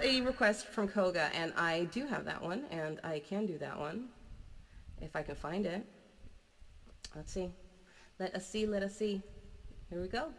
a request from Koga, and I do have that one, and I can do that one if I can find it. Let's see. Let us see, let us see. Here we go.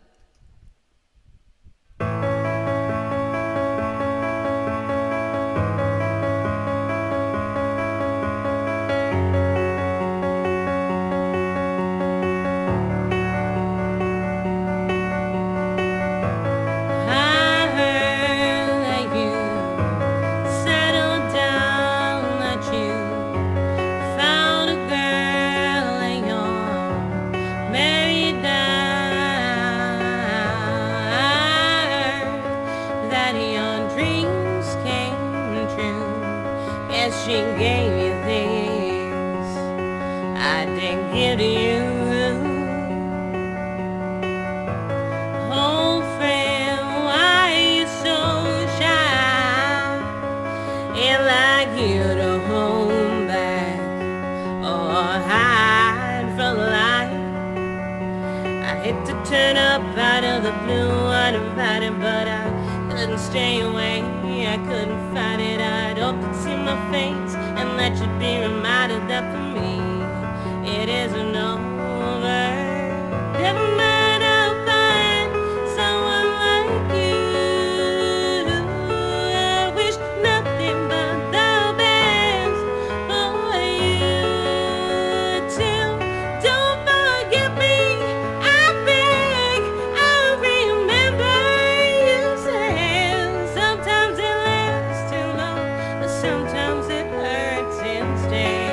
She gave you things I didn't give to you. Old friend, why are you so shy? It like you to hold back or hide from the light. I hate to turn up out of the blue uninvited, but I couldn't stay away. I couldn't fight it. I'd hope to see my face and that you'd be reminded that for me it isn't over. Never mind, I'll find someone like you. I wish nothing but the best for you too. Don't forget me, I beg. I remember you said sometimes it lasts too long, but sometimes it hurts instead.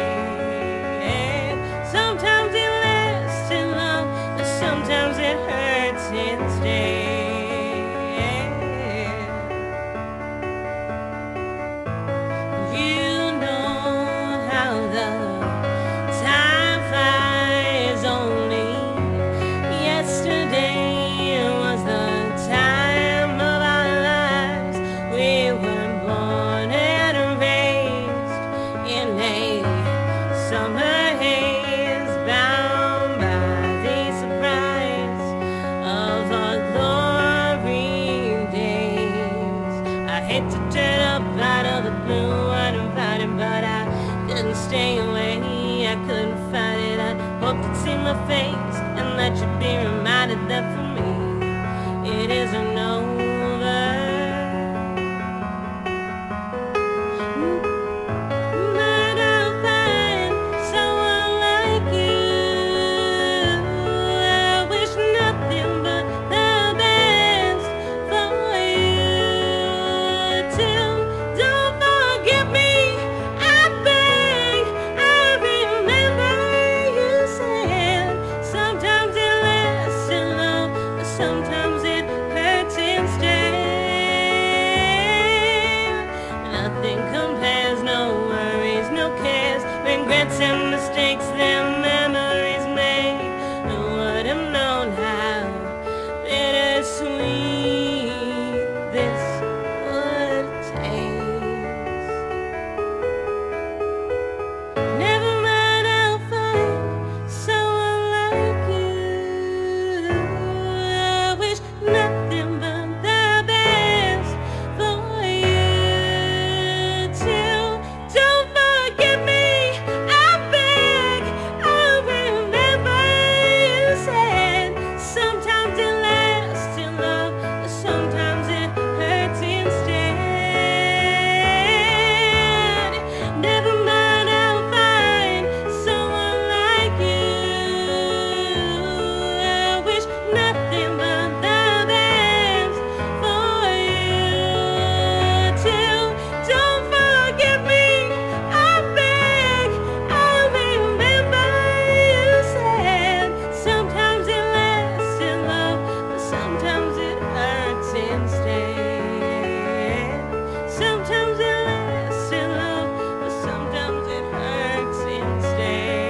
Sometimes it lasts too long, but sometimes it hurts instead. You know how the time flies. Only yesterday was the time of our lives. We were born and raised in a summer haze, bound by the surprise of our glory days. I hate to turn up out of the blue uninvited, but I couldn't stay away. I couldn't fight it. I hoped to see my face and that you'd be reminded that for me it isn't over. But I'll find someone like you. I wish nothing but the best for you too. Don't forget me, I beg. I remember you said sometimes it lasts too long, but sometimes it hurts instead. Nothing compares, no worries, no cares, regrets and mistakes, their memories made. Who would have known how bittersweet this would taste? Never mind, I'll find someone like you. I wish nothing but the best for you too. Don't forget me, I beg. I remember you said sometimes it lasts too long, but sometimes it hurts instead. Never mind, I'll find someone like you. I wish nothing but the best for you too. Don't forget me, I beg. I remember you said sometimes it lasts too long, but sometimes it hurts instead. Sometimes it lasts too long, but sometimes it hurts instead.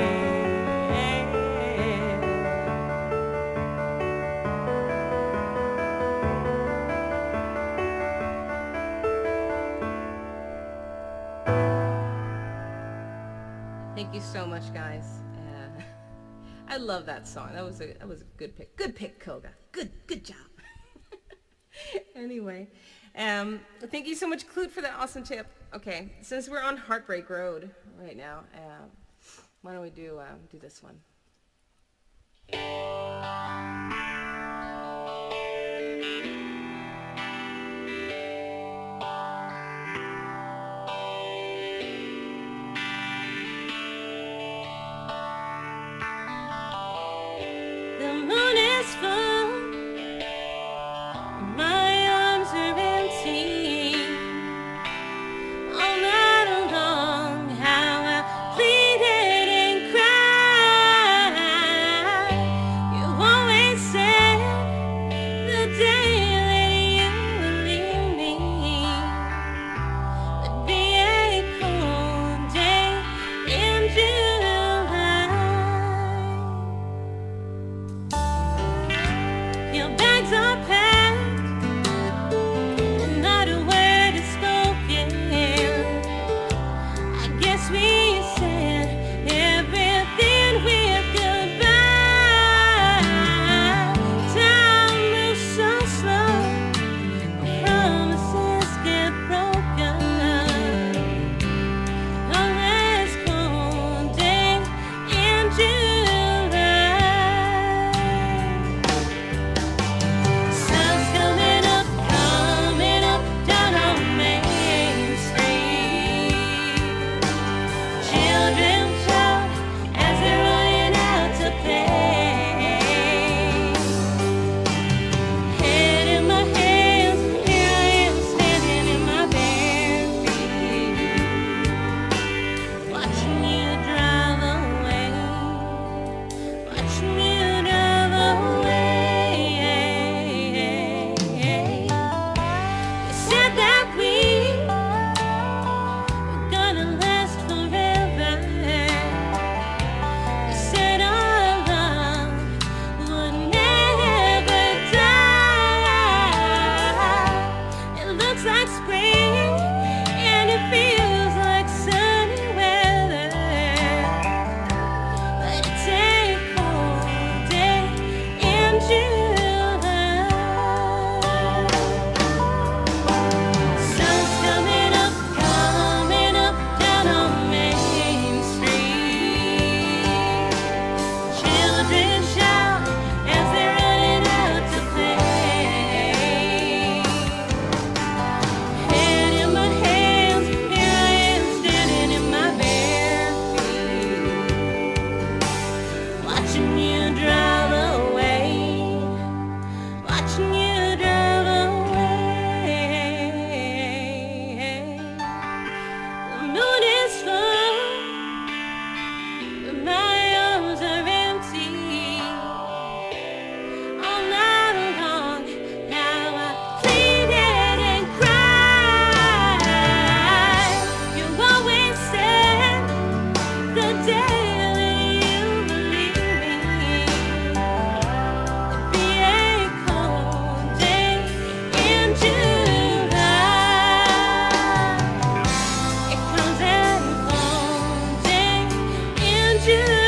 Thank you so much, guys. I love that song. That was a good pick. Good pick, Koga. Good job. Anyway, Thank you so much, Clute, for that awesome tip. Okay, since we're on Heartbreak Road right now, why don't we do this one? The moon is full, my arms are empty. All night long, how I pleaded and cried. You always said the day that you would leave me would be a cold day in July. Your bags are packed and not a word is spoken. I guess we said everything with goodbye. Time moves so slow, promises get broken. On this cold day in July, sun's coming up down on Main Street. Children shout as they're running out to play. Head in my hands, here I am standing in my bare feet, watching you drive away, watching you drive away. You said that we were gonna last forever. You said our love would never die. It looks like spring and it feels like sunny weather, but it's a cold day in July. Sun's coming up down on Main Street. Children shout as they're running out to play. Head in my hands, here I am standing in my bare feet, watching you drive away, watching you drive away. The moon is full, but my arms are empty. All night long, now I pleaded and cried. You always said the day that you would leave me would be a cold day in July. It comes and cold day in July.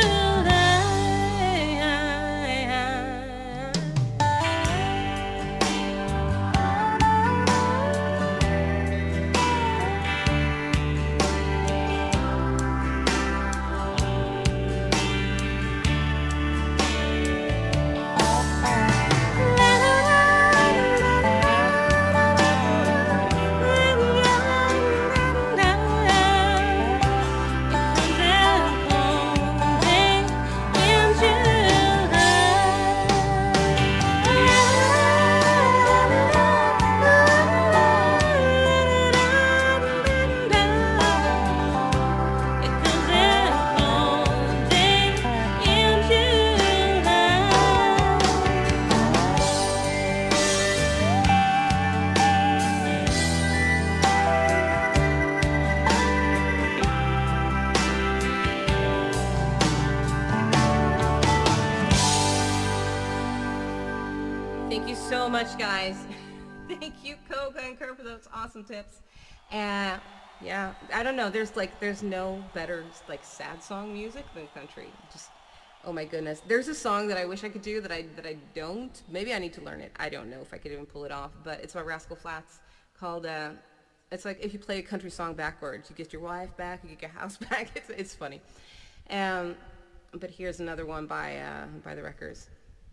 Thank you so much, guys. Thank you, Koga and Kurt, for those awesome tips. And yeah, I don't know. There's no better like sad song music than country. Just oh my goodness. There's a song that I wish I could do that I don't. Maybe I need to learn it. I don't know if I could even pull it off. But it's by Rascal Flatts called, it's like if you play a country song backwards, you get your wife back, you get your house back. It's funny. But here's another one by the Wreckers.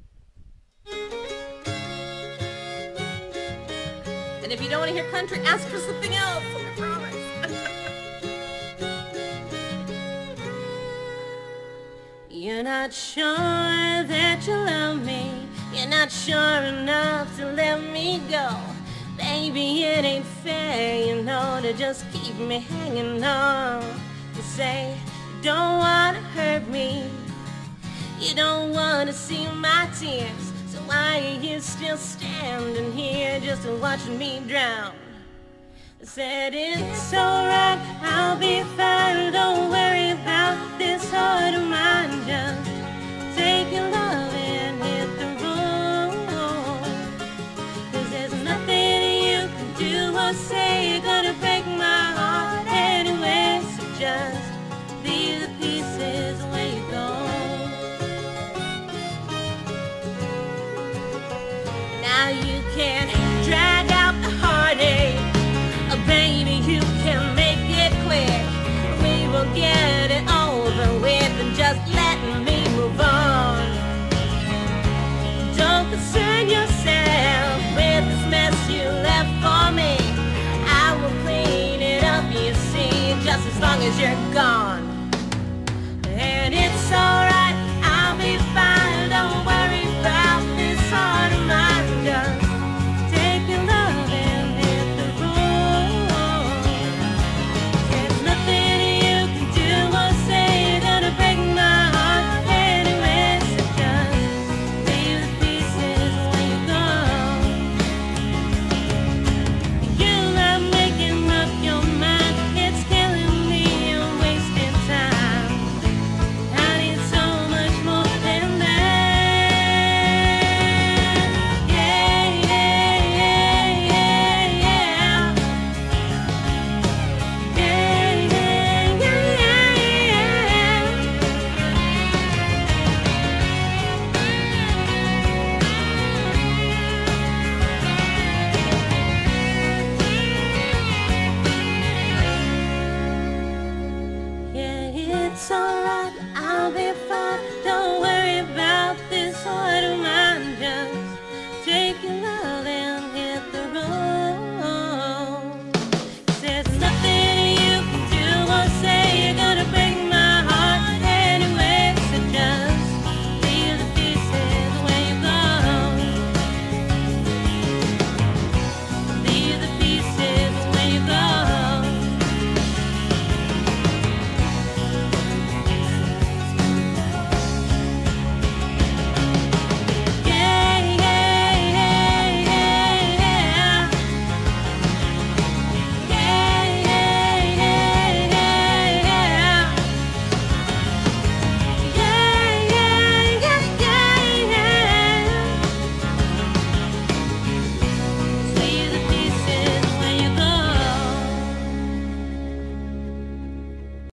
And if you don't want to hear country, ask for something else, I promise. You're not sure that you love me. You're not sure enough to let me go. Baby, it ain't fair, you know, to just keep me hanging on. You say you don't want to hurt me. You don't want to see my tears. So why are you still standing here just watching me drown? I said it's alright, I'll be fine. Don't worry about this heart of mine. Just take your love and hit the road. 'Cause there's nothing you can do or say you're gonna break my heart anyway. So just leave the pieces where you go. Now you can drag out the heartache. Baby, you can make it quick. We will get it over with and just let me move on. Don't concern yourself with this mess you left for me. I will clean it up, you see, just as long as you're gone. And it's all